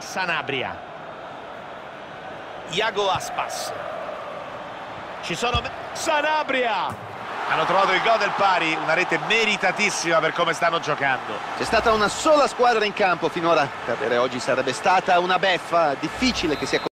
Sanabria. Iago Aspas. Ci sono Sanabria. Hanno trovato il gol del pari, una rete meritatissima per come stanno giocando. C'è stata una sola squadra in campo finora. Perdere oggi sarebbe stata una beffa, difficile che sia